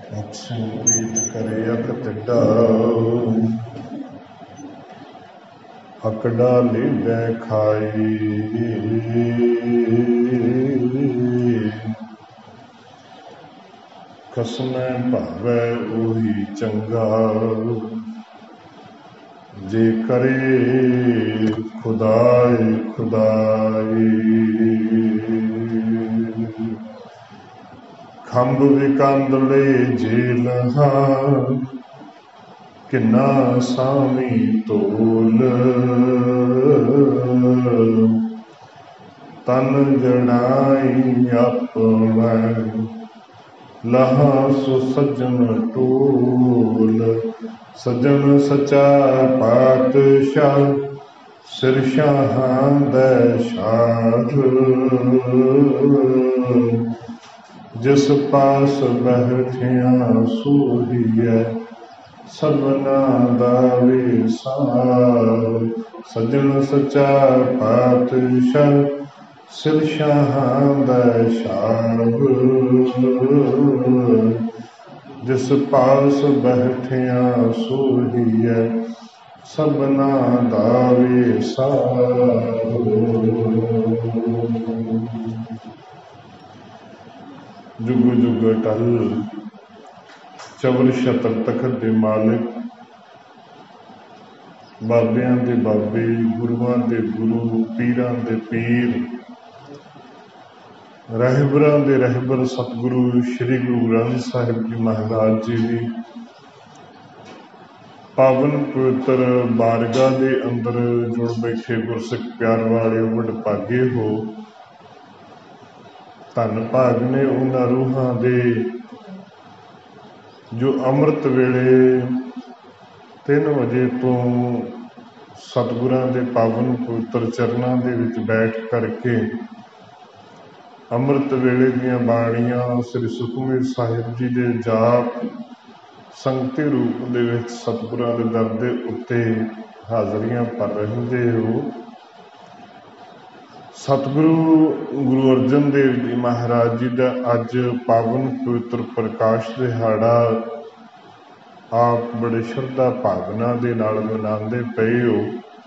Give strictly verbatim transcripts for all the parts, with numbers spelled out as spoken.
ਅਕਸ਼ੈ ਪ੍ਰੀਤ ਕਰੇ ਅਕ ਤਿੱਡਾ ਅਕੜਾ ਲੀਵੈ ਖਾਈ ਖਸਮੈ ਭਾਵੈ ਉਹੀ ਚੰਗਾ ਜੇ ਕਰੇ ਖੁਦਾਈ ਖੁਦਾਈ ਖੰਭ ਵਿਕੰਦਲੇ ਜੇਲਹਾ ਕਿੰਨਾ ਸਾਵੀ ਤੋਲ ਤਨ ਜੜਾਈ ਆਪਣਾ ਲਹਾ ਸੋ ਸੱਜਣ ਟੋਲ ਸੱਜਣ ਸਚਾ ਪਾਤਸ਼ਾਹ ਸਿਰ ਸ਼ਾਹਾਂ ਦਾ ਸ਼ਾਹ ਜਿਸ ਪਾਸ ਬੈਠਿਆ ਸੋਹੀਐ ਸਭਨਾ ਦਾ ਵਿਸਾਰ ਸੱਜਣ ਸਚਾ ਪਾਤਸ਼ਾਹ ਸਿਰ ਸ਼ਾਹਾਂ ਦਾ ਸ਼ਾਹ ਜਿਸ ਪਾਸ ਬੈਠਿਆ ਸੋਹੀਐ ਸਭਨਾ ਦਾ ਵਿਸਾਰ। ਜੁਗ ਜੁਗ ਅਟਲ ਚਵਲ ਛਤਰ ਤਖਤ ਦੇ ਮਾਲਿਕ ਬਾਬਿਆਂ ਦੇ ਬਾਬੇ ਗੁਰੂਆਂ ਦੇ ਗੁਰੂ ਪੀਰਾਂ ਦੇ ਪੀਰ ਰਹਿਬਰਾਂ ਦੇ ਰਹਿਬਰ ਸਤਿਗੁਰੂ ਸ੍ਰੀ ਗੁਰੂ ਗ੍ਰੰਥ ਸਾਹਿਬ ਜੀ ਮਹਾਰਾਜ ਜੀ ਦੀ ਪਾਵਨ ਪਵਿੱਤਰ ਬਾਰਗਾਹ ਦੇ ਅੰਦਰ ਜੁੜ ਬੈਠੇ ਗੁਰਸਿੱਖ ਪਿਆਰ ਵਾਲਿਓ ਵਡਭਾਗੇ ਹੋ। ਧੰਨ ਭਾਗ ਨੇ ਉਹਨਾਂ ਰੂਹਾਂ ਦੇ ਜੋ ਅੰਮ੍ਰਿਤ ਵੇਲੇ ਤਿੰਨ ਵਜੇ ਤੋਂ ਸਤਿਗੁਰਾਂ ਦੇ ਪਾਵਨ ਪਵਿੱਤਰ ਚਰਨਾਂ ਦੇ ਵਿੱਚ ਬੈਠ ਕਰਕੇ ਅੰਮ੍ਰਿਤ ਵੇਲੇ ਦੀਆਂ ਬਾਣੀਆਂ ਸ੍ਰੀ ਸੁਖਮਨੀ ਸਾਹਿਬ ਜੀ ਦੇ ਜਾਪ ਸੰਗਤੀ ਰੂਪ ਦੇ ਵਿੱਚ ਸਤਿਗੁਰਾਂ ਦੇ ਦਰ ਦੇ ਉੱਤੇ ਹਾਜ਼ਰੀਆਂ ਭਰ ਰਹਿੰਦੇ ਹੋ। ਸਤਿਗੁਰੂ ਗੁਰੂ ਅਰਜਨ ਦੇਵ ਜੀ ਮਹਾਰਾਜ ਜੀ ਦਾ ਅੱਜ ਪਾਵਨ ਪਵਿੱਤਰ ਪ੍ਰਕਾਸ਼ ਦਿਹਾੜਾ ਆਪ ਬੜੇ ਸ਼ਰਧਾ ਭਾਵਨਾ ਦੇ ਨਾਲ ਮਨਾਉਂਦੇ ਪਏ ਹੋ।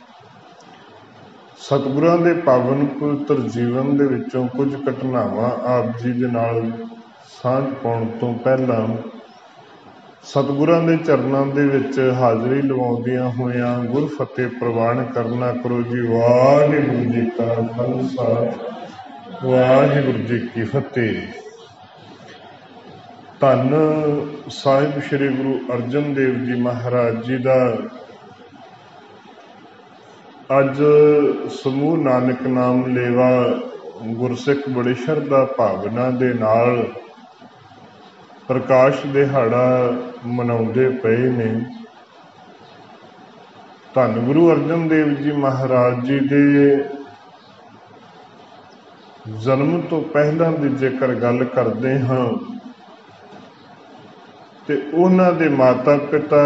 ਸਤਿਗੁਰਾਂ ਦੇ ਪਾਵਨ ਪਵਿੱਤਰ ਜੀਵਨ ਦੇ ਵਿੱਚੋਂ ਕੁਝ ਘਟਨਾਵਾਂ ਆਪ ਜੀ ਦੇ ਨਾਲ ਸਾਂਝ ਪਾਉਣ ਤੋਂ ਪਹਿਲਾਂ ਸਤਿਗੁਰਾਂ ਦੇ ਚਰਨਾਂ ਦੇ ਵਿੱਚ ਹਾਜ਼ਰੀ ਲਵਾਉਂਦਿਆਂ ਹੋਇਆਂ ਗੁਰ ਫਤਿਹ ਪ੍ਰਵਾਨ ਕਰਨਾ ਕਰੋ ਜੀ। ਵਾਹਿਗੁਰੂ ਜੀ ਕਾ ਖਾਲਸਾ ਵਾਹਿਗੁਰੂ ਜੀ ਕੀ ਫਤਿਹ। ਧੰਨ ਸਾਹਿਬ ਸ੍ਰੀ ਗੁਰੂ ਅਰਜਨ ਦੇਵ ਜੀ ਮਹਾਰਾਜ ਜੀ ਦਾ ਅੱਜ ਸਮੂਹ ਨਾਨਕ ਨਾਮ ਲੇਵਾ ਗੁਰਸਿੱਖ ਬੜੀ ਸ਼ਰਧਾ ਭਾਵਨਾ ਦੇ ਨਾਲ ਪ੍ਰਕਾਸ਼ ਦਿਹਾੜਾ ਮਨਾਉਂਦੇ ਪਏ ਨੇ। ਧੰਨ ਗੁਰੂ ਅਰਜਨ ਦੇਵ ਜੀ ਮਹਾਰਾਜ ਜੀ ਦੇ ਜਨਮ ਤੋਂ ਪਹਿਲਾਂ ਦੀ ਜੇਕਰ ਗੱਲ ਕਰਦੇ ਹਾਂ ਤੇ ਉਹਨਾਂ ਦੇ ਮਾਤਾ ਪਿਤਾ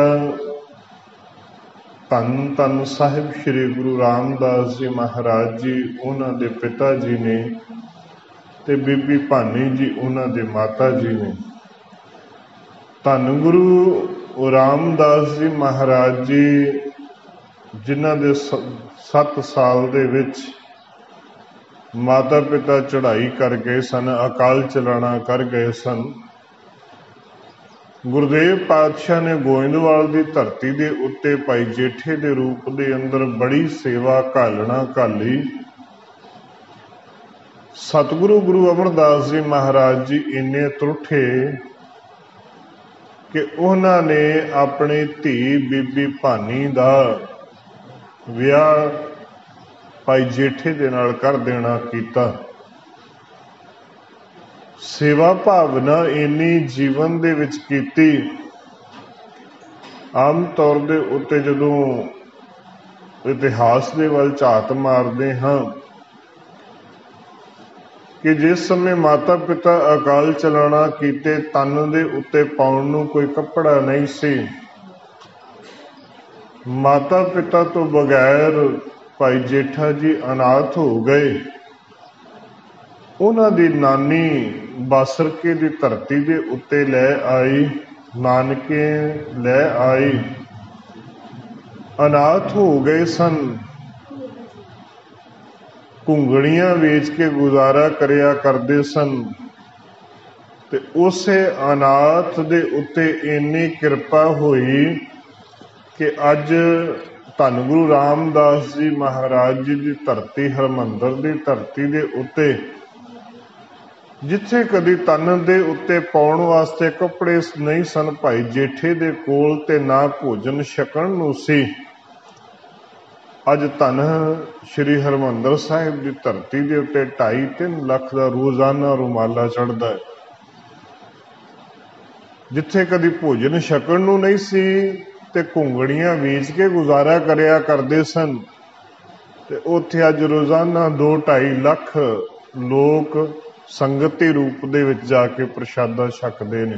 ਧੰਨ ਧੰਨ ਸਾਹਿਬ ਸ੍ਰੀ ਗੁਰੂ ਰਾਮਦਾਸ ਜੀ ਮਹਾਰਾਜ ਜੀ ਉਹਨਾਂ ਦੇ ਪਿਤਾ ਜੀ ਨੇ ਤੇ ਬੀਬੀ ਭਾਨੀ ਜੀ ਉਹਨਾਂ ਦੇ ਮਾਤਾ ਜੀ ਨੇ। ਧੰਨ ਗੁਰੂ ਰਾਮਦਾਸ ਜੀ ਮਹਾਰਾਜ ਜੀ ਜਿਨ੍ਹਾਂ ਦੇ ਸੱਤ ਸਾਲ ਦੇ ਵਿੱਚ ਮਾਤਾ ਪਿਤਾ ਚੜ੍ਹਾਈ ਕਰ ਗਏ ਸਨ, ਅਕਾਲ ਚਲਾਣਾ ਕਰ ਗਏ ਸਨ। ਗੁਰਦੇਵ ਪਾਤਸ਼ਾਹ ਨੇ ਗੋਇੰਦਵਾਲ ਦੀ ਧਰਤੀ ਦੇ ਉੱਤੇ ਭਾਈ ਜੇਠੇ ਦੇ ਰੂਪ ਦੇ ਅੰਦਰ ਬੜੀ ਸੇਵਾ ਘਾਲਣਾ ਘਾਲੀ। ਸਤਿਗੁਰੂ ਗੁਰੂ ਅਮਰਦਾਸ ਜੀ ਮਹਾਰਾਜ ਜੀ ਇੰਨੇ ਤਰੁੱਠੇ ਕਿ ਉਹਨਾਂ ਨੇ ਆਪਣੀ ਧੀ ਬੀਬੀ ਭਾਨੀ ਦਾ ਵਿਆਹ ਭਾਈ ਜੇਠੇ ਦੇ ਨਾਲ ਕਰ ਦੇਣਾ ਕੀਤਾ। ਸੇਵਾ ਭਾਵਨਾ ਇੰਨੀ ਜੀਵਨ ਦੇ ਵਿੱਚ ਕੀਤੀ। ਆਮ ਤੌਰ ਦੇ ਉੱਤੇ ਜਦੋਂ ਇਤਿਹਾਸ ਦੇ ਵੱਲ ਝਾਤ ਮਾਰਦੇ ਹਾਂ ਕਿ ਜਿਸ ਸਮੇਂ ਮਾਤਾ ਪਿਤਾ ਅਕਾਲ ਚਲਾਣਾ ਕੀਤੇ, ਤਨ ਦੇ ਉੱਤੇ ਪਾਉਣ ਨੂੰ ਕੋਈ ਕੱਪੜਾ ਨਹੀਂ ਸੀ। ਮਾਤਾ ਪਿਤਾ ਤੋਂ ਬਗੈਰ ਭਾਈ ਜੇਠਾ ਜੀ ਅਨਾਥ ਹੋ ਗਏ। ਉਹਨਾਂ ਦੀ ਨਾਨੀ बासरके दी धरती दे उत्ते लै आई, नानके लै आई। अनाथ हो गए सन, घुंगड़ियां वेच के गुजारा करिया करदे सन। ते उसे अनाथ दे उत्ते इन्नी किरपा हुई कि अज धन गुरु रामदास जी महाराज जी की धरती, हरमंदर की धरती के उत्ते जिथे कदी तन दे उत्ते पाउण वास्ते कपड़े नहीं सन भाई जेठे दे कोल ते ना भोजन छकण नूं सी, अज धन श्री हरमंदर साहिब की धरती के उत्ते ढाई तीन लख का रोजाना रुमाला चढ़ता है। जिथे कदी भोजन छकण नूं नहीं सी ते घुंगड़ियां वेच के गुजारा करिया करदे सन, ते उत्थे अज रोजाना दो ढाई लख लोग संगती रूप दे विच जाके प्रशादा छकदे ने।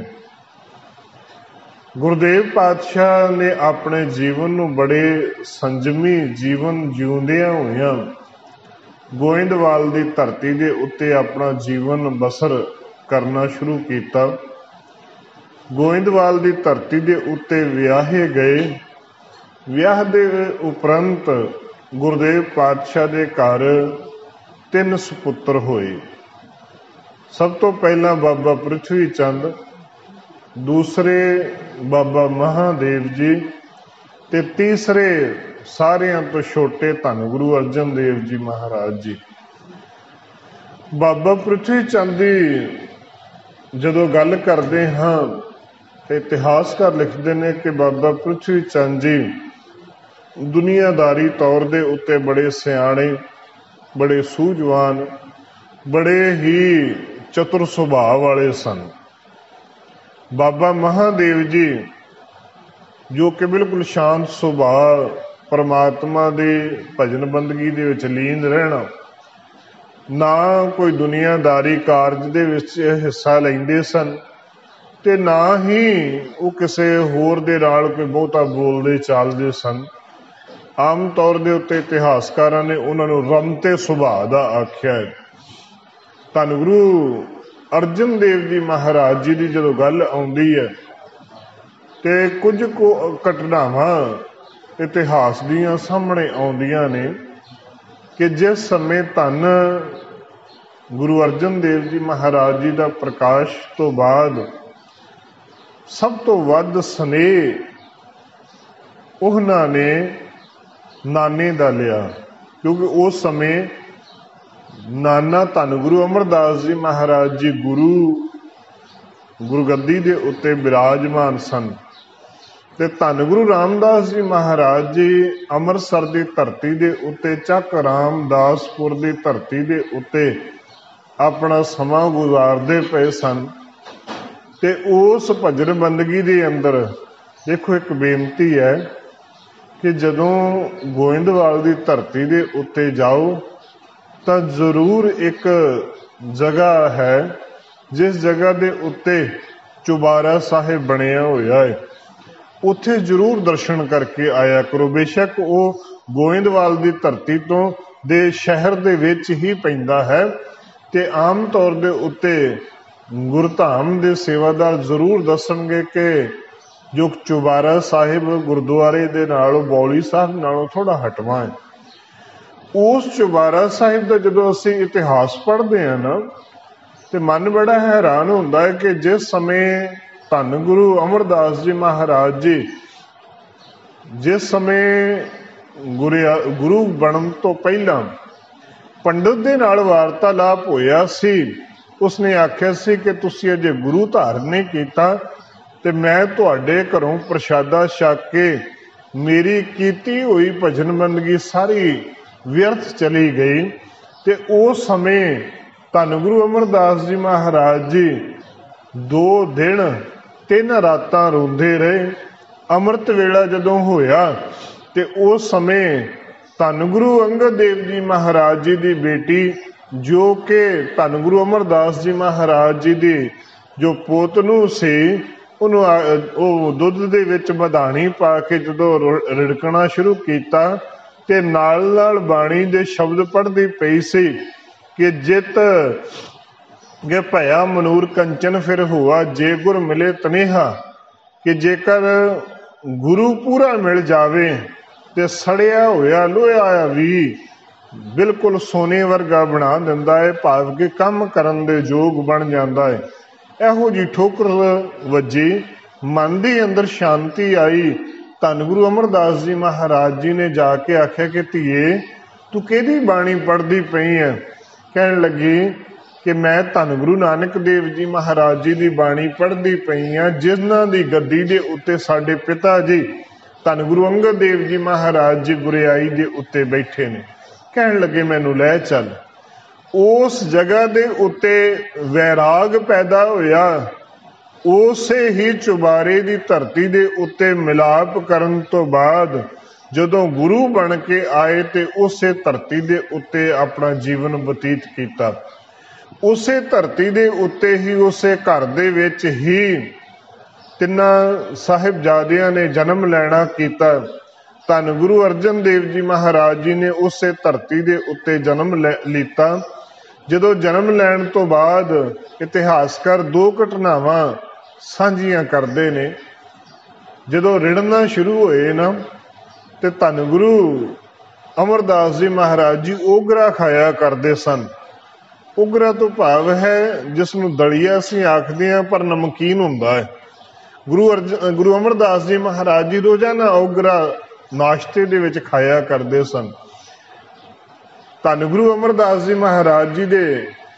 गुरुदेव पातशाह ने अपने जीवन नूं बड़े संजमी जीवन जिउंदियां होइयां गोइंदवाल की धरती के उत्ते अपना जीवन बसर करना शुरू किया। गोइंदवाल की धरती के उत्ते विआहे गए। विआह दे उपरंत गुरुदेव पातशाह के घर तीन सपुत्र होए। सब तो पहला बाबा पृथ्वी चंद, दूसरे बाबा महादेव जी, ते तीसरे सारियां तो छोटे धन गुरु अर्जन देव जी महाराज जी। बाबा पृथ्वी चंद की जदों गल करते हाँ तो इतिहासकार लिखते हैं कि बाबा पृथ्वी चंद जी दुनियादारी तौर दे उत्ते बड़े सियाणे, बड़े सूझवान, बड़े ही चतुर सुभाव वाले सन। बाबा महादेव जी जो कि बिल्कुल शांत सुभाव, परमात्मा दे भजन बंदगी दे विच लीन रहना, ना कोई दुनियादारी कारज दे विच हिस्सा लैंदे सन ते ना ही वो किसी होर दे नाल कोई बहुता बोलदे चालदे सन। आम तौर दे उत्ते इतिहासकारां ने उन्हां नूं रमते सुभाव दा आख्या है। धन गुरु अर्जन देव जी महाराज जी की जो गल आउंदी है तो कुछ को घटनावां इतिहास दियां सामने आउंदियां ने कि जिस समय धन गुरु अर्जन देव जी महाराज जी का प्रकाश तो बाद सब तो वध स्नेह उन्हां ने नाने दा लिया, क्योंकि उस समय नाना धन गुरु अमरदास जी महाराज जी गुरु गुरगद्दी के उत्ते विराजमान सन। ते धन गुरु रामदास जी महाराज जी अमृतसर की धरती के उत्ते चक रामदासपुर की धरती के उत्ते अपना समा गुजारते पे सन। ते उस भजन बंदगी के अंदर देखो एक बेनती है कि जदों गोइंदवाल की धरती के उत्ते जाओ तो जरूर एक जगह है जिस जगह के उत्ते चुबारा साहिब बनया होया है, उत्थे जरूर दर्शन करके आया करो। बेशक वो गोइंदवाल की धरती तो दे शहर दे विच ही पैंदा है ते आम तौर दे उत्ते गुरधाम दे सेवादार जरूर दसणगे कि जो चुबारा साहिब गुरुद्वारे दे नालों बौली साहब नालों थोड़ा हटवा है। उस चुबारा साहिब का जो असी इतिहास पढ़ते हैं ना तो मन बड़ा हैरान होता है कि जिस समय धन गुरु अमरदास जी महाराज जी जिस समय गुरु गुरु बनन तो पहला पंडित दे नाल वार्तालाप होया सी, उसने आख्या सी कि तुसी अजे गुरु धारण नहीं कीता ते मैं तुहाडे घरों प्रशादा छक के मेरी कीती हुई भजन बंदगी सारी व्यर्थ चली गई। ते उस समय धन गुरु अमरदास जी महाराज जी दो दिन तीन रातां रोंदे रहे। अमृत वेला जदों होया ते उस समय धन गुरु अंगद देव जी महाराज जी की बेटी जो कि धन गुरु अमरदास जी महाराज जी की जो पोतनू सी उन्होंने दुध दे विच मधानी पा के जदों रिड़कना शुरू किया ते नाल नाल बाणी दे शब्द पढ़दी पई सी कि जित कि भया मनूर कंचन फिर हुआ जे गुर मिले तनेहा, कि जेकर गुरु पूरा मिल जावे ते सड़िया होया लोहा भी बिल्कुल सोने वर्गा बना दिंदा है, भाव के काम करन दे योग बन जांदा है। ਇਹੋ जी ठोकर वजी, मन के अंदर शांति आई। धन गुरु अमरदास जी महाराज जी ने जाके आख्या कि धीए तू किहदी बाणी पढ़दी पई है? कहन लगी कि मैं धन गुरु नानक देव जी महाराज जी की बाणी पढ़दी पई हाँ, जिन्हां दी गद्दी दे उत्ते साडे पिता जी धन गुरु अंगद देव जी महाराज जी गुरियाई दे उत्ते बैठे ने। कहन लगे मैनू लै चल। उस जगह दे उत्ते वैराग पैदा होया, उसे ही चुबारे दी धरती दे उत्ते मिलाप करन तो बाद जदों गुरु बन के आए ते उसे धरती दे उत्ते अपना जीवन बतीत किया। उसे धरती दे उत्ते ही उसे घर दे विच ही तिन्ना साहिबजादियां ने जन्म लैना कीता। धन गुरु अर्जन देव जी महाराज जी ने उसे धरती दे उत्ते जन्म लीता। जदों जन्म लैण तो बाद इतिहासकार दो घटनावां सांझियां करते ने। जदों रिड़ना शुरू होए ना ते धन गुरु अमरदास जी महाराज जी ओगरा खाया करते सन। ओगरा तो भाव है जिसनूं दलिया असीं आखदे हां पर नमकीन हुंदा है। गुरु अर्जन गुरु अमरदास जी महाराज जी रोजाना ओगरा नाश्ते दे विच खाया करते सन। धन गुरु अमरदास जी महाराज जी दे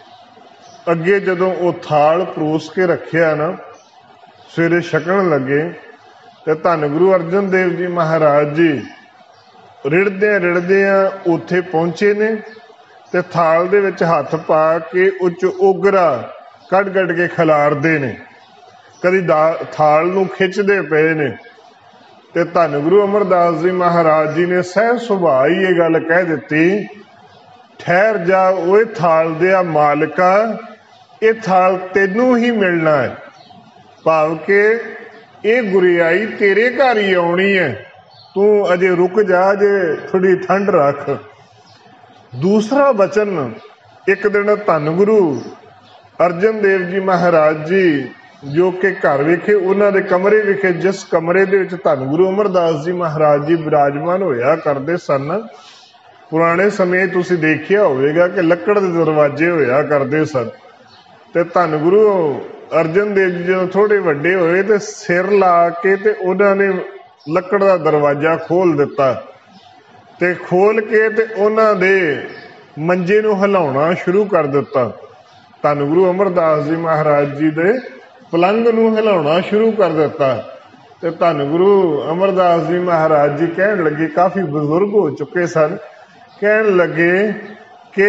अगे जदों वो थाल परोस के रखिया ना, सवेरे छकण लगे तो धन गुरु अर्जन देव जी महाराज जी रिड़दे रिड़दे उत्थे पहुंचे ने ते थाल दे विच हथ पा के उच ओगरा कढ़ कढ़ के खिलारदे ने, कदी थाल नूं खिचदे पे ने। ते धन गुरु अमरदास जी महाराज जी ने सहज सुभाअ ही ये गल कह दित्ती, ठहर जा ओए थाल दिया मालिका, ये थाल तेनू ही मिलना है। भाव के ये गुरियाई तेरे घर ही आनी है, तू अजे रुक जा, अजे थोड़ी ठंड रख। दूसरा वचन एक दिन धन गुरु अर्जन देव जी महाराज जी जो कि घर विखे उन्हां दे कमरे विखे, जिस कमरे दे विच धन गुरु अमरदास जी महाराज जी विराजमान होया करदे सन, पुराने समय तुसीं देखिया होवेगा कि लकड़ दे दरवाजे होया करदे सन। ते धन गुरु अर्जन देव जी जो थोड़े वड्डे होए ते सिर ला के ते उन्हां ने लकड़ दा दरवाजा खोल दिता ते खोल के ते उन्हां दे मंजे नूं हिलाउणा शुरू कर दिता। धन गुरु अमरदास जी महाराज जी दे पलंग नूं हिलाउणा शुरू कर दिता। ते धन गुरु अमरदास जी महाराज जी कहण लगे, काफ़ी बजुर्ग हो चुके सन, कहण लगे कि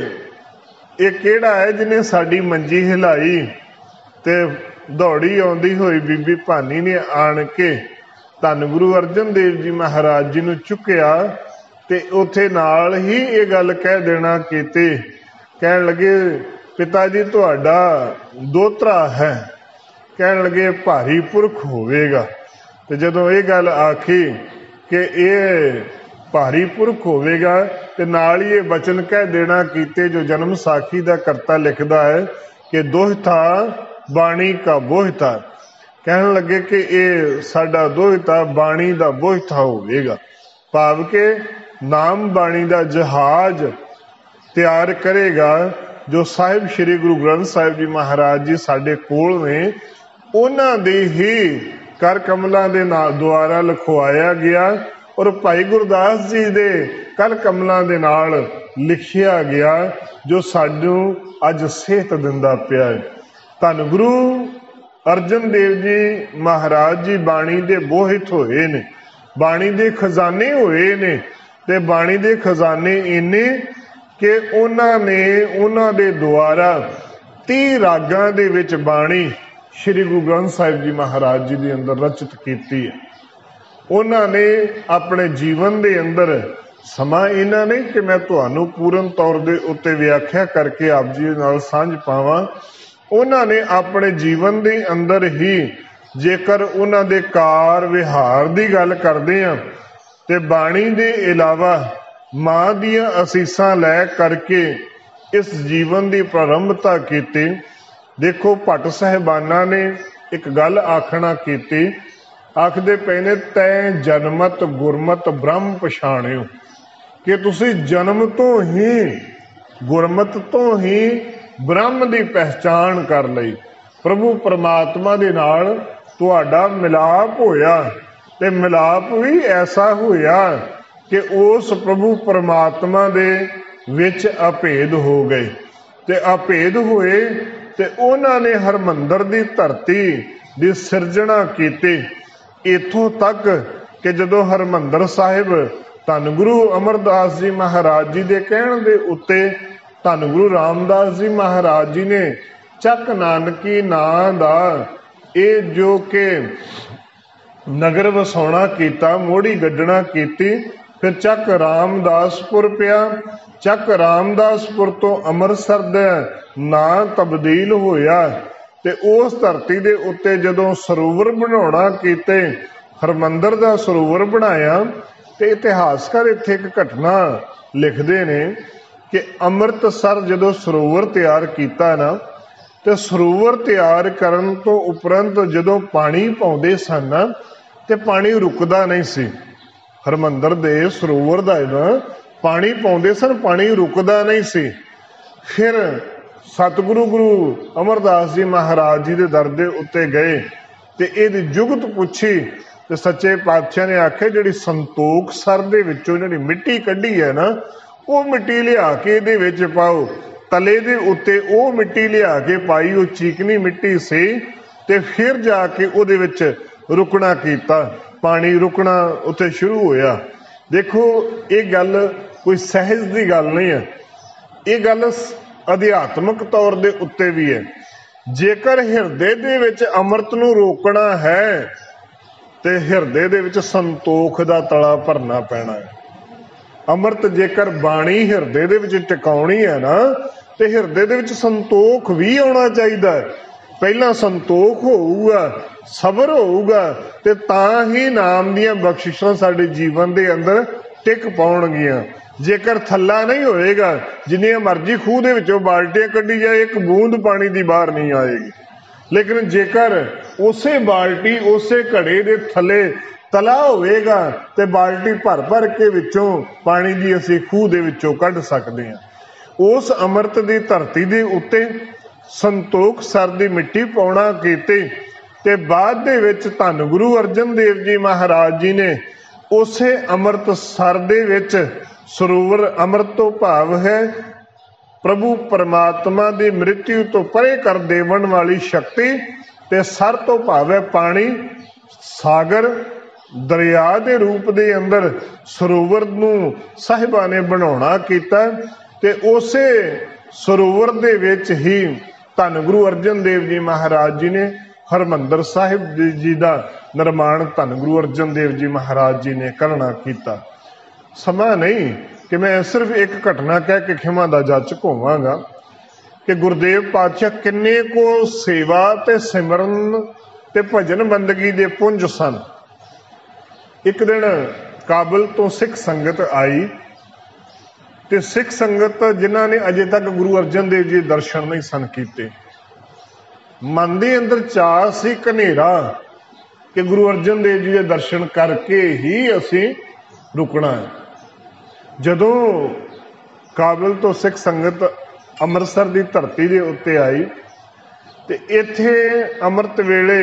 ये किहड़ा है जिन्हें साडी मंजी हिलाई? ते दौड़ी आउंदी होई बीबी भानी ने आण के धन गुरु अर्जन देव जी महाराज जी नूं चुकिया ते उत्थे नाल ही ये गल कह देना कीती। कहण लगे पिता जी तुहाडा दोतरा है, कहण लगे भारी पुरख होवेगा। ते जदों ये गल आखी कि ये भारी पुरख होवेगा ते नाल ही ये वचन कह देना कीते जो जन्म साखी दा करता लिखदा है कि दोह था बाणी का बोह था। कहण लगे कि ये साडा दोह था बाणी दा बोह था होवेगा। भाव के नाम बाणी दा जहाज तैयार करेगा जो साहिब श्री गुरु ग्रंथ साहिब जी महाराज जी साडे कोल ने, उन्हां दे ही कर कमलों के नाल द्वारा लिखवाया गया और भाई गुरदास जी दे कर कमलों के नाल लिखिया गया जो सानू अज सेहत दिंदा पिया है। धन गुरु अर्जन देव जी महाराज जी बाणी दे बोहित होए ने, बाणी दे खजाने होए ने ते बाणी दे खजाने इन्ने कि उन्होंने उन्होंने द्वारा तीह रागां दे विच बाणी श्री गुरु ग्रंथ साहिब जी महाराज जी के अंदर रचित की है। उन्होंने अपने जीवन के अंदर समा इन्ना नहीं कि मैं तुहानू पूर्ण तौर के उत्ते व्याख्या करके आप जी नाल सांझ पावां। उन्होंने अपने जीवन के अंदर ही जेकर उन्होंने कार विहार की गल करते हैं तो बाणी के इलावा माँ दियां असीसां लै करके इस जीवन की प्रारंभता की। देखो भट्ट साहिबाना ने एक गल आखना की, आखदे पे ने तै जनमत गुरमत ब्रह्म पछाणियो, कि तुसी जन्म तो ही गुरमत तो ही ब्रह्म की पहचान कर लई। प्रभु परमात्मा दे नाल तुहाडा मिलाप होया, ते मिलाप भी ऐसा होया कि उस प्रभु परमात्मा दे विच अभेद हो गए। ते अभेद होए ते उन्हां ने हरमंदर दी धरती दी सिरजना कीती। इत्थों तक कि जदों हरमंदर साहिब धन गुरु अमरदास जी महाराज जी दे कहण दे उत्ते धन गुरु रामदास जी महाराज जी ने चक नानकी नां दा ये जो कि नगर वसाउणा कीता, मोड़ी गड्डणा कीती। फिर चक रामदासपुर पिया। चक रामदासपुर तो अमृतसर दे नां तब्दील होया ते उस धरती दे उत्ते जदों सरोवर बनाउणा कीते, हरमंदर दा सरोवर बनाया। ते इतिहासकार इत्थे एक घटना लिखदे ने कि अमृतसर जदों सरोवर तैयार कीता ना, ते सरोवर तैयार करन तो उपरंत जदों पानी पाउंदे सन ते पानी रुकदा नहीं सी। हरमंदर दे सरोवर दा ना पानी पाउंदे सन, पानी रुकदा नहीं सी। फिर सतगुरु गुरु अमरदास जी महाराज जी दे दर दे उत्ते गए ते इहदी जुगत पुछी ते सच्चे पातशाह ने आखे जिहड़ी संतोख सर दे विचों जिहड़ी मिट्टी कड्ढी है ना, वो मिट्टी लिया के इहदे विच पाओ। तले दे उत्ते वो मिट्टी लिया के पाई, वो चीकनी मिट्टी सी। ते फिर जाके उहदे विच रुकना कीता, पानी रुकना उत्थे शुरू होया। देखो ये गल कोई सहज की गल नहीं है, ये गल अध्यात्मक तौर दे उत्ते भी है। जेकर हिरदे दे विच अमृत नूं रोकना है ते हिरदे दे विच संतोख दा तला भरना पैना है। अमृत जेकर बाणी हिरदे दे विच टिकाउणी है ना, ते हिरदे दे विच संतोख भी आउणा चाहीदा है। पहला संतोख होऊगा, सबर होऊगा, ते तां ही नाम दियां बख्शिशां साडे जीवन दे अंदर टिक पाउणगीਆਂ। जेकर थल्ला नहीं होएगा, जिन्नियां मर्जी खूह दे विचों बाल्टियां कड्ढी जाए, एक बूंद पानी दी बाहर नहीं आएगी। लेकिन जेकर उसे बाल्टी उसे घड़े दे थले तला होएगा ते बाल्टी भर भर के विचों पानी दी असीं खूह दे विचों कढ सकदे हां। उस अमृत दी धरती दे उत्ते संतोख सर दी मिट्टी पाउणा कीती ते बाद दे विच धन गुरु अर्जन देव जी महाराज जी ने उसे अमृत सर दे विच सरोवर अमृत तो भाव है प्रभु परमात्मा दी मृत्यु तो परे कर देवन वाली शक्ति, ते सर तो भाव है पानी, सागर दरिया दे रूप दे अंदर सरोवर नूं साहिबा ने बनाउणा कीता। ते उसे सरोवर दे विच ही धन गुरु अर्जन देव जी महाराज जी ने हरमंदर साहिब जी का निर्माण धन गुरु अर्जन देव जी महाराज जी ने करना कीता। समा नहीं कि मैं सिर्फ एक घटना कह के खिमा दा जाचक होवांगा कि गुरुदेव पातशाह किन्ने को सेवा ते सिमरन ते भजन बंदगी दे पुंज सन। एक दिन काबल तो सिख संगत आई ते सिख संगत जिन्हां ने अजे तक गुरु अर्जन देव जी दर्शन नहीं सन कीते, मन दे अंदर चाह सी कनेरा कि गुरु अर्जन देव जी के दर्शन करके ही असी रुकना है। जदों काबल तो सिख संगत अमृतसर की धरती के उत्ते आई ते इत्थे अमृत वेले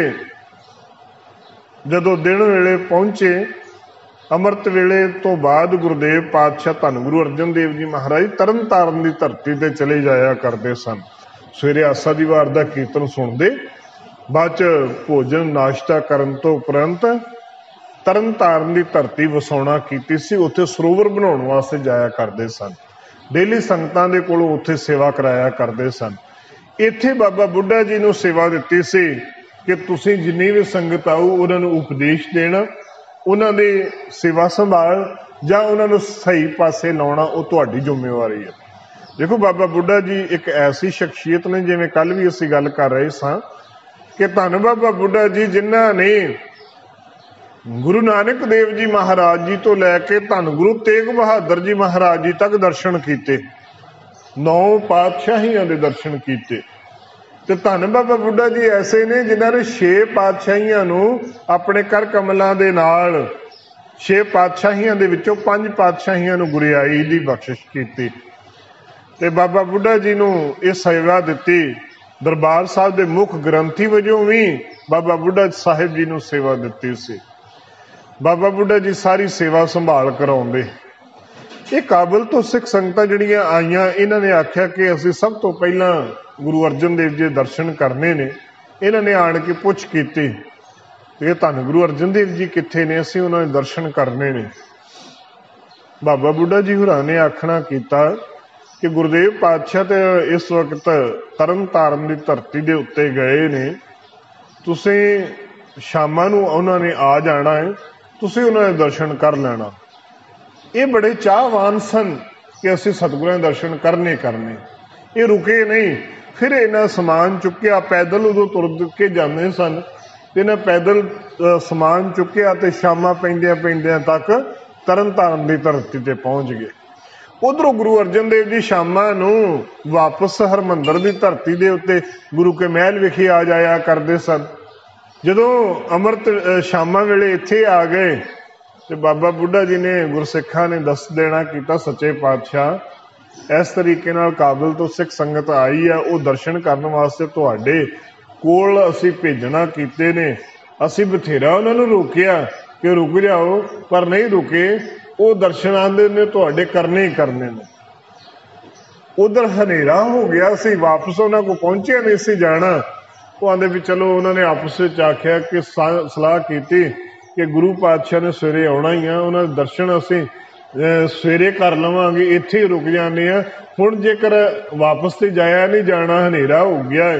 जदों दिन वेले पहुंचे, अमृत वेले तो बाद गुरुदेव पातशाह धन गुरु अर्जन देव जी महाराज तरन ताਰਨ की धरती ते चले जाया करते सन। सवेरे आसा दी वार दा कीर्तन सुनते, बाद भोजन नाश्ता करन तो उपरंत तरन ताਰਨ की धरती वसाउणा कीती सी, उत्थे सरोवर बनाउण वास्ते जाया करते सन। डेली संगतां दे कोलों उत्थे सेवा कराया करते सन। इत्थे बाबा बुढ़ा जी नूं सेवा दित्ती सी कि तुसीं जिन्नी भी संगत आऊ उन्हां नूं उपदेश देना, उन्हां दे सेवा संभाल जां उन्हां नूं सही पासे लाउणा वो तुहाडी जिम्मेवारी है। देखो बाबा बुढ़ा जी एक ऐसी शख्सियत ने, जिवें कल भी असीं गल कर रहे सां कि धन बाबा बुढ़ा जी जिन्हां ने गुरु नानक देव जी महाराज जी तो लैके धन गुरु तेग बहादुर जी महाराज जी तक दर्शन किए। नौ पातशाहियां दे दर्शन कीते। ते धन बाबा बुढ़ा जी ऐसे ने जिन्हां ने छे पातशाहियां नूं अपने कर कमलां दे नाल छे पातशाहियां दे विचों पंज पातशाहियां नूं गुरियाई दी बख्शिश कीती ते बाबा बुढ़ा जी नूं इह सेवा दित्ती। दरबार साहब दे मुख ग्रंथी वजों भी बाबा बुढ़ा साहिब जी नूं सेवा दित्ती सी। बाबा बुढ़ा जी सारी सेवा संभाल कराउंदे। ये काबल तो सिख संगतां जिहड़ियां आईयां इन्हां ने आख्या कि असीं सब तो पहलां गुरु अर्जन देव जी दे दर्शन करने ने। इन्हां ने आण के पुछ कीती कि धन गुरु अर्जन देव जी कित्थे ने, असीं उन्हां दे दर्शन करने ने। बाबा बुढ़ा जी होरां ने आखना कीता कि गुरुदेव पातशाह ते इस वक्त तरन ताਰਨ दी धरती दे उत्ते गए ने, तुसीं शामां नूं उन्हां ने आ जाना है, तुसीं उन्हां दे दर्शन कर लेना। ये बड़े चाहवान सन कि असीं सतगुरां दे दर्शन करने करने। ये रुके नहीं, फिर इन्हां समान चुक्या, पैदल उदों तुर के जांदे सन, इन्हां पैदल समान चुक्या ते शामां पैंदियां पैंदियां तक तरन ताਰਨ दी धरती ते पहुंच गए। उधरों गुरु अर्जन देव जी शामां नूं वापस हरमंदर दी धरती दे उत्ते गुरु के महल विखे आ जाया करदे सन। जदों अमृत शामां वेले इत्थे आ गए ते बाबा बुढ़ा जी ने गुरसिखां ने दस देना कीता, सच्चे पातशाह इस तरीके नाल काबल तो सिख संगत आई है, वो दर्शन करने वास्ते तुहाडे कोल असीं भेजना कीते ने। असीं बथेरा उन्हां नूं रोकिया कि रुक जाओ, पर नहीं रुके। वो दर्शन आंदे ने तुहाडे करने ही करने ने। उधर हनेरा हो गया सी, वापस उन्हां को पहुंचिया नहीं सी जाना। वो आंदे भी चलो, उन्होंने आपस में आख्या कि सलाह की कि गुरु पातशाह ने सवेरे आना ही आ, उन्होंने दर्शन असीं सवेरे कर लवांगे, इत्थे ही रुक जाने आ। हुण जेकर वापस तो जाया नहीं जाना, हनेरा हो गया है।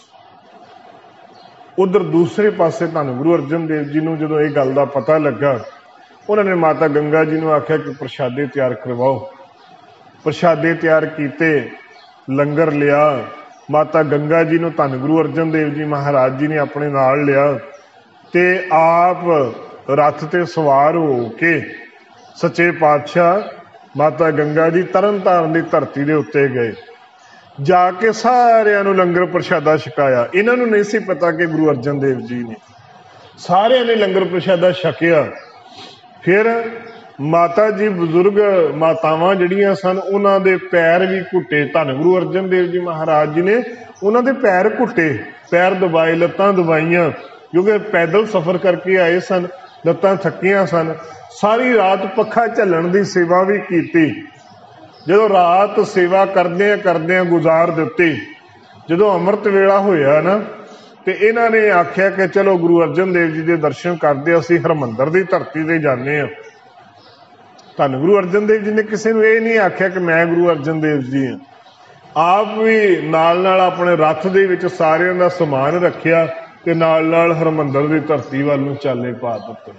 उधर दूसरे पासे धन गुरु अर्जन देव जी नूं जदों इह गल दा पता लगा, उन्होंने माता गंगा जी नूं आख्या कि प्रशादे तैयार करवाओ। प्रशादे तैयार कीते, लंगर लिया। माता गंगा जी नूं धन गुरु अर्जन देव जी महाराज जी ने अपने नाल लिया ते आप रथ ते सवार हो के सच्चे पातशाह माता गंगा जी तरन ताਰਨ दी धरती दे उत्ते गए। जाके सारियां नूं लंगर प्रशादा छकाया। इन्हां नूं नहीं सी पता कि गुरु अर्जन देव जी ने। सारियां ने लंगर प्रशादा छकिया। फिर माता जी बुजुर्ग मातावां जिहड़ियां सन, उन्हां दे पैर भी घुट्टे। धन गुरु अर्जन देव जी महाराज जी ने उन्हां दे पैर घुट्टे, पैर दबाए, लत्तां दबाइयां, क्योंकि पैदल सफर करके आए सन, लत्तां थकियां सन। सारी रात पक्खा झल्लण दी सेवा भी कीती। जदों रात सेवा करदियां करदियां गुजार दित्ती, जदों अमृत वेला होया ना, ते इन्हां ने आख्या कि चलो गुरु अर्जन देव जी दे दर्शन करदे असीं हरमंदर दी धरती ते जाने आ। धन गुरु अर्जन देव जी ने किसी नूं इह नहीं आख्या कि मैं गुरु अर्जन देव जी हाँ। आप भी नाल नाल अपने रथ दे विच सारियां दा समान रखिया ते नाल नाल हरमंदर दी धरती वल नूं चाले पा दित्ते।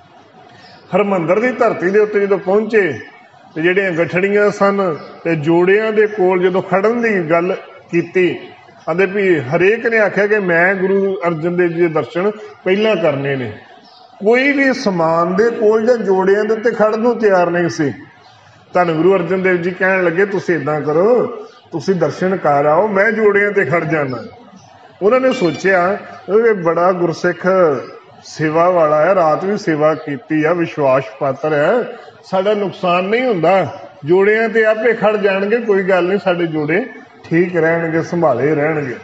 हरमंदर दी धरती दे उत्ते जदों पहुंचे ते जिहड़ियां गठड़ियां सन ते जोड़ियां दे कोल जदों खड़न दी गल कीती, आंदे भी हरेक ने आख्या कि मैं गुरु अर्जन देव जी दे दर्शन पहला करने ने। कोई भी समान दे कोल जां जोड़ियां दे उत्ते खड़न नूं तैयार नहीं सी। धन गुरु अर्जन देव जी कहण लगे, तुसीं इदां करो, तुसीं दर्शन कर आओ, मैं जोड़ियां ते खड़ जाना। उन्होंने सोचा कि बड़ा गुरसिख सेवा वाला है, रात भी सेवा की है, विश्वास पात्र है, साडा नुकसान नहीं हुंदा, जोड़ियां ते आपे खड़ जाणगे, कोई गल नहीं, साडे जोड़े ठीक रहणगे, संभाले रहणगे।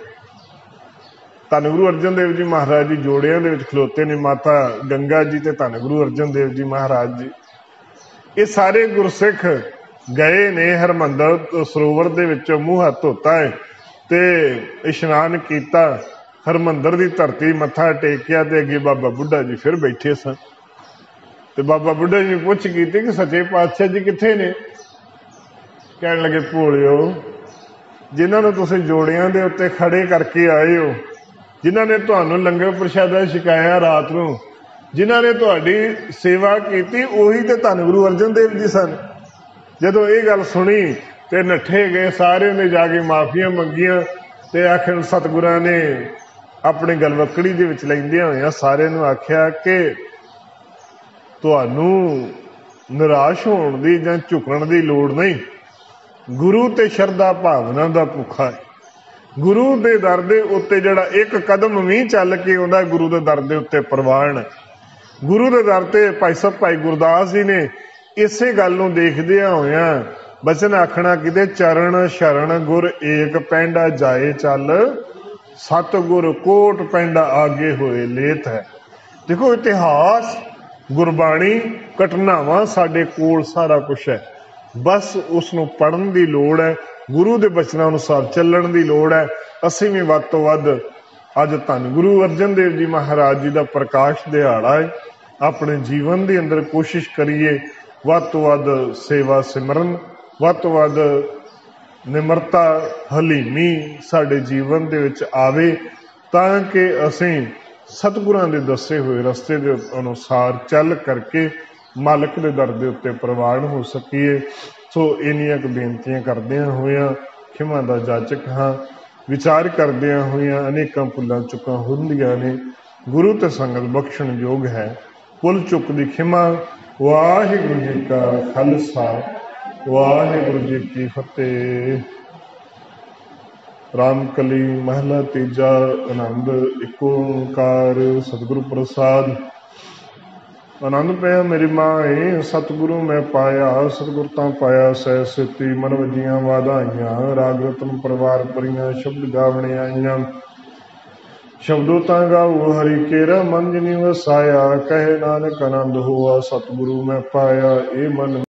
धन गुरु अर्जन देव जी महाराज जी जोड़ियां दे विच खलोते ने। माता गंगा जी ते धन गुरु अर्जन देव जी महाराज जी, ये सारे गुरसिख गए ने हरमंदर सरोवर दे विच, मूँह हत्थ धोता है ते इशनान कीता, हरमंदर दी धरती मत्था टेकिया ते अगे बाबा बुढ़ा जी फिर बैठे सन। ते बाबा बुढ़ा जी पुछ कीती कि सच्चे पातशाह जी कित्थे ने? कहण लगे, भोलिओ, जिन्हां नूं तुसीं जोड़ियां दे उत्ते खड़े करके आए हो, जिन्हां ने तुहानूं लंगर प्रशादा छकाया रात नूं, जिन्हां ने तुहाडी सेवा कीती, उही ते धन गुरु अर्जन देव जी सन। जदों ये गल सुनी ते नठे गए, सारे ने जाके माफियां मंगियां ते आखिर सतगुरां ने अपने गलवकड़ी दे विच लैंदियां होइयां सारे नूं आख्या कि तुहानूं निराश होण दी जां झुकण दी लोड़ नहीं। गुरु ते शरधा भावना दा भुखा है। गुरु दे दर दे उत्ते जिहड़ा एक कदम भी चल के आउंदा गुरु दे दर दे उत्ते प्रवान। गुरु दे दर ते भाई साहब भाई गुरदास जी ने इसे गल नूं देखदियां होइयां बचन आखना किते चरण शरण गुर एक पैंडा जाए चल सतगुर कोट पैंडा आगे होए लेत है। देखो इतिहास गुरबाणी घटनावां साडे कोल सारा कुछ है, बस उसनूं पढ़न दी लोड़ है, गुरु दे बचनां अनुसार चलण दी लोड़ है। असीं भी वध तों वध अज धन गुरु अर्जन देव जी महाराज जी का प्रकाश दिहाड़ा है, अपने जीवन के अंदर कोशिश करिए वध तों वध सेवा सिमरन, वध तों वध निमरता हलीमी साडे जीवन दे विच आवे तां कि असीं सतगुरां दे दसे हुए रस्ते दे अनुसार चल करके मालक दे दर दे उत्ते प्रवान हो सकीए। सो इन्नियां क बेनतियां करदियां होइयां खिमा दा जाचक हाँ, विचार करदियां होइयां अनेकां भुल्लां चुकां हुंदियां ने, गुरु ते संगत बख्शण योग है। भुल चुक दी खिमा। वाहिगुरू जी का खालसा वाहिगुरू जी की फतेह। रामकली महला तीजा आनंद एक ओंकार सतगुरु प्रसाद। आनंद पाया मेरी माए सतगुरु मैं पाया, सतगुर तां पाया सह सिति मन वजियां वाधाइयां, राग रतन परवार परियां शब्द गावणे आईयां। शब्दों तां गाओ हरि केरा मन जिनि वसाया, कहे नानक आनंद हुआ सतगुरु मैं पाया। ए मन